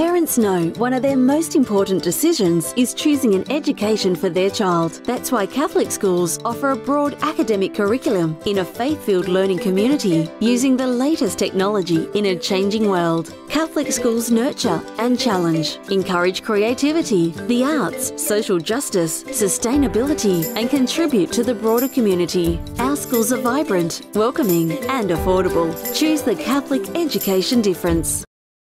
Parents know one of their most important decisions is choosing an education for their child. That's why Catholic schools offer a broad academic curriculum in a faith-filled learning community using the latest technology in a changing world. Catholic schools nurture and challenge, encourage creativity, the arts, social justice, sustainability, and contribute to the broader community. Our schools are vibrant, welcoming, and affordable. Choose the Catholic education difference.